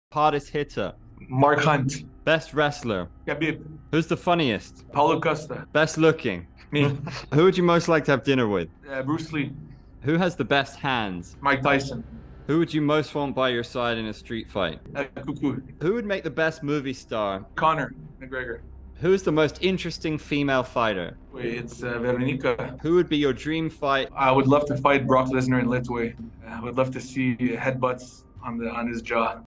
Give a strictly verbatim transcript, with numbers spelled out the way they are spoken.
Hardest hitter. Mark Hunt. Best wrestler. Khabib. Who's the funniest? Paulo Costa. Best looking. Me. Who would you most like to have dinner with? Uh, Bruce Lee. Who has the best hands? Mike Tyson. Who would you most want by your side in a street fight? Uh, Cuckoo. Who would make the best movie star? Conor McGregor. Who is the most interesting female fighter? Wait, it's uh, Veronica. Who would be your dream fight? I would love to fight Brock Lesnar in Litway. I would love to see headbutts on the on his jaw.